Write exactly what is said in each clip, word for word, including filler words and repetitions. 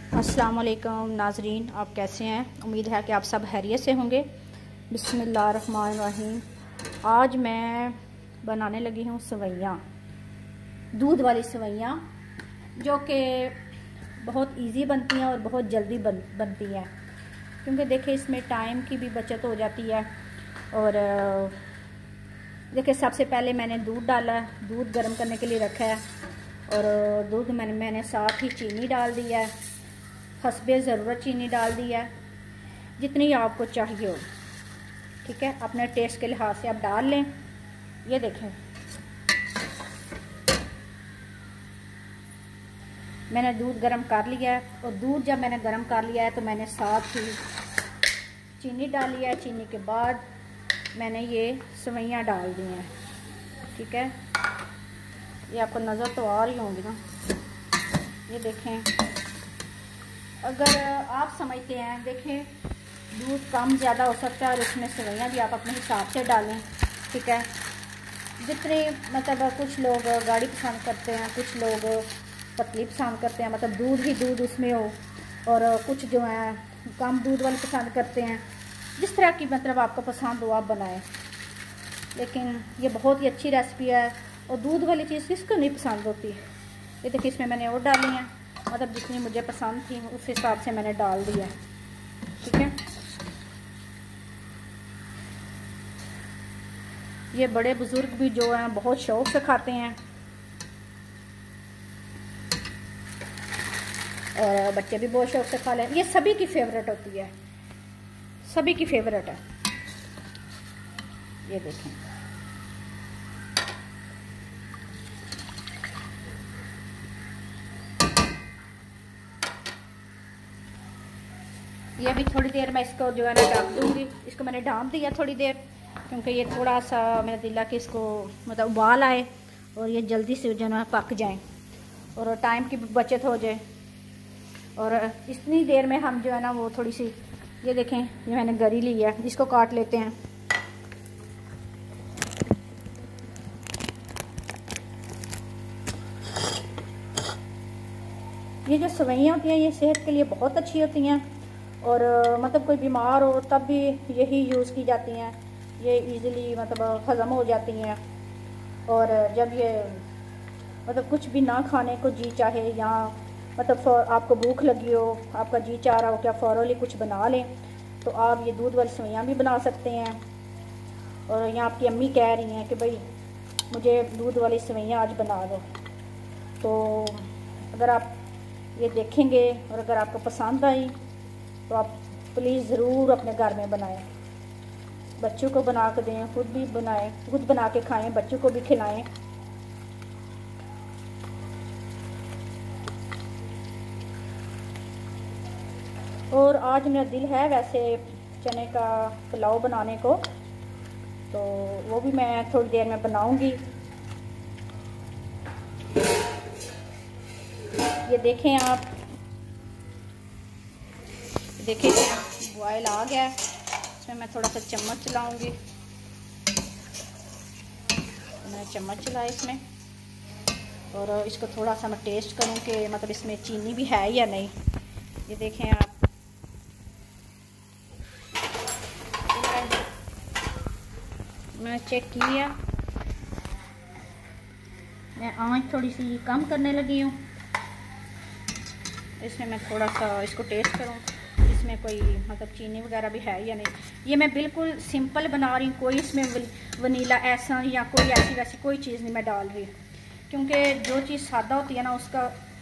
अस्सलाम वालेकुम नाजरीन, आप कैसे हैं? उम्मीद है कि आप सब खैरियत से होंगे। बिस्मिल्लाहिर्रहमानिर्रहीम। आज मैं बनाने लगी हूँ सवैयाँ, दूध वाली सवैयाँ, जो कि बहुत इजी बनती हैं और बहुत जल्दी बन बनती हैं। क्योंकि देखिए इसमें टाइम की भी बचत हो जाती है। और देखिए सबसे पहले मैंने दूध डाला, दूध गर्म करने के लिए रखा है। और दूध मैंने मैंने साथ ही चीनी डाल दिया है, हस्बे ज़रूरत चीनी डाल दी है, जितनी आपको चाहिए हो। ठीक है, अपने टेस्ट के लिहाज से आप डाल लें। ये देखें मैंने दूध गर्म कर लिया है। और दूध जब मैंने गर्म कर लिया है तो मैंने साथ ही चीनी डाली है। चीनी के बाद मैंने ये सवैयाँ डाल दी हैं। ठीक है, ये आपको नज़र तो आ रही होंगी ना। ये देखें, अगर आप समझते हैं, देखें दूध कम ज़्यादा हो सकता है और इसमें सवैयाँ भी आप अपने हिसाब से डालें। ठीक है, जितने मतलब कुछ लोग गाढ़ी पसंद करते हैं, कुछ लोग पतली पसंद करते हैं, मतलब दूध ही दूध उसमें हो। और कुछ जो है कम दूध वाली पसंद करते हैं। जिस तरह की मतलब आपको पसंद हो आप बनाएं। लेकिन ये बहुत ही अच्छी रेसिपी है। और दूध वाली चीज़ किसको नहीं पसंद होती। ये देखिए इसमें मैंने और डाली हैं, मतलब जितनी मुझे पसंद थी उस हिसाब से मैंने डाल दिया। ठीक है, ये बड़े बुजुर्ग भी जो हैं बहुत शौक से खाते हैं और बच्चे भी बहुत शौक से खा लें। ये सभी की फेवरेट होती है, सभी की फेवरेट है। ये देखें, ये अभी थोड़ी देर मैं इसको जो है ना ढक दूँगी। इसको मैंने ढाँप दिया थोड़ी देर, क्योंकि ये थोड़ा सा मेरा दिल है कि इसको मतलब उबाल आए और ये जल्दी से जो है पक जाएं और टाइम की बचत हो जाए। और इतनी देर में हम जो है ना वो थोड़ी सी, ये देखें ये मैंने गरी ली है, इसको काट लेते हैं। ये जो सवैयाँ होती हैं ये सेहत के लिए बहुत अच्छी होती हैं। और मतलब कोई बीमार हो तब भी यही यूज़ की जाती हैं। ये इजीली मतलब हज़म हो जाती हैं। और जब ये मतलब कुछ भी ना खाने को जी चाहे, या मतलब आपको भूख लगी हो, आपका जी चाह रहा हो कि आप फ़ौरन कुछ बना लें, तो आप ये दूध वाली सवैयाँ भी बना सकते हैं। और यहाँ आपकी अम्मी कह रही हैं कि भाई मुझे दूध वाली सवैयाँ आज बना दो। तो अगर आप ये देखेंगे और अगर आपको पसंद आई तो आप प्लीज़ ज़रूर अपने घर में बनाएं, बच्चों को बना के दें, खुद भी बनाएं, खुद बना के खाएं, बच्चों को भी खिलाएं। और आज मेरा दिल है वैसे चने का पुलाव बनाने को, तो वो भी मैं थोड़ी देर में बनाऊंगी। ये देखें आप, देखिए बॉयल आ गया है। इसमें मैं थोड़ा सा चम्मच चलाऊंगी। मैंने चम्मच चलाया इसमें, और इसको थोड़ा सा मैं टेस्ट करूँ कि मतलब इसमें चीनी भी है या नहीं। ये देखें आप, मैं चेक किया, मैं आँच थोड़ी सी कम करने लगी हूँ। इसमें मैं थोड़ा सा इसको टेस्ट करूँ इसमें कोई मतलब चीनी वगैरह भी है या नहीं। ये मैं बिल्कुल सिंपल बना रही हूँ, कोई इसमें वनीला ऐसा या कोई ऐसी वैसी कोई चीज़ नहीं मैं डाल रही। क्योंकि जो चीज़ सादा होती है ना उसका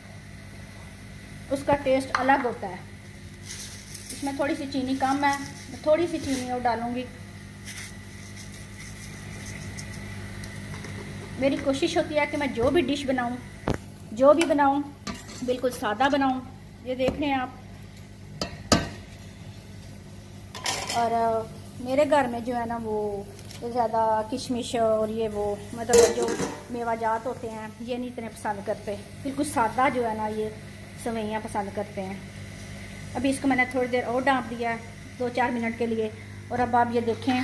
उसका टेस्ट अलग होता है। इसमें थोड़ी सी चीनी कम है, मैं थोड़ी सी चीनी और डालूँगी। मेरी कोशिश होती है कि मैं जो भी डिश बनाऊँ जो भी बनाऊँ बिल्कुल सादा बनाऊँ। ये देख रहे हैं आप। और मेरे घर में जो है ना वो ज़्यादा किशमिश और ये वो मतलब जो मेवाजात होते हैं ये नहीं इतने पसंद करते। बिल्कुल सादा जो है ना ये सवैयाँ पसंद करते हैं। अभी इसको मैंने थोड़ी देर और ढाँप दिया है, दो चार मिनट के लिए। और अब आप ये देखें,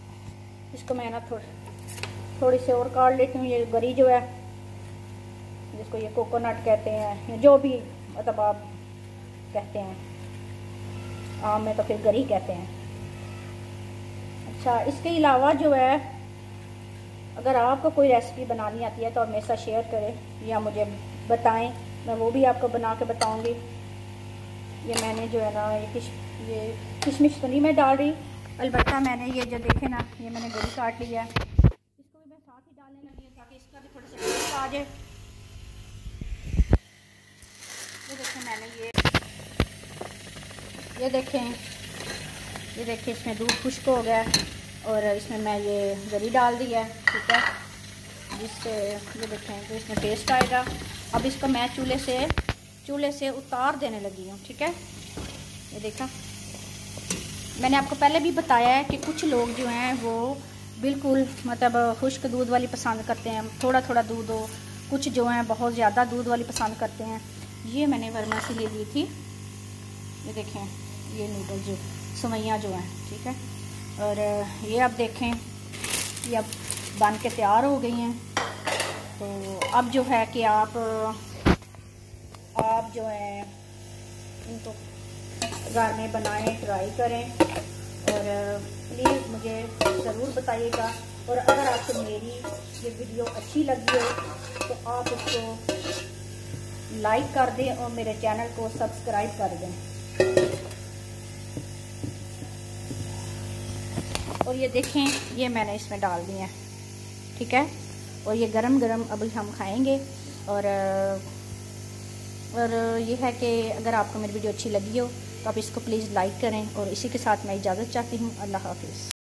इसको मैं ना थोड़ी थोड़ी सी और काट लेती हूँ। ये गरी जो है जिसको ये कोकोनट कहते हैं, जो भी मतलब आप कहते हैं, आम में तो फिर गरी कहते हैं। अच्छा, इसके अलावा जो है अगर आपको कोई रेसिपी बनानी आती है तो आप मेरे साथ शेयर करें या मुझे बताएं, मैं वो भी आपको बना के बताऊंगी। ये मैंने जो है ना ये किश ये किशमिश तो नहीं मैं डाल रही, अलबत्ता मैंने ये जो देखे ना ये मैंने गरी काट लिया है, इसको भी मैं साथ ही डालने लगी हूँ ताकि इसका भी थोड़ा सा टेस्ट आ जाए। ये देखें मैंने ये ये देखें ये देखें इसमें दूध खुश्क हो गया और इसमें मैं ये गरी डाल दी है, ठीक है, जिससे ये देखें तो इसमें टेस्ट आएगा। अब इसको मैं चूल्हे से चूल्हे से उतार देने लगी हूँ, ठीक है। ये देखा, मैंने आपको पहले भी बताया है कि कुछ लोग जो हैं वो बिल्कुल मतलब खुश्क दूध वाली पसंद करते हैं, थोड़ा थोड़ा दूध हो, कुछ जो हैं बहुत ज़्यादा दूध वाली पसंद करते हैं। ये मैंने वर्मा से ले ली थी, ये देखें ये नूडल्स जो सवैयाँ जो हैं, ठीक है। और ये आप देखें ये अब बन के तैयार हो गई हैं। तो अब जो है कि आप आप जो है इनको घर में बनाएं, ट्राई करें और प्लीज़ मुझे ज़रूर बताइएगा। और अगर आपको मेरी ये वीडियो अच्छी लगी हो तो आप उसको लाइक कर दें और मेरे चैनल को सब्सक्राइब कर दें। और ये देखें ये मैंने इसमें डाल दिए हैं, ठीक है। और ये गरम गरम अभी हम खाएंगे। और और ये है कि अगर आपको मेरी वीडियो अच्छी लगी हो तो आप इसको प्लीज़ लाइक करें। और इसी के साथ मैं इजाज़त चाहती हूँ। अल्लाह हाफिज़।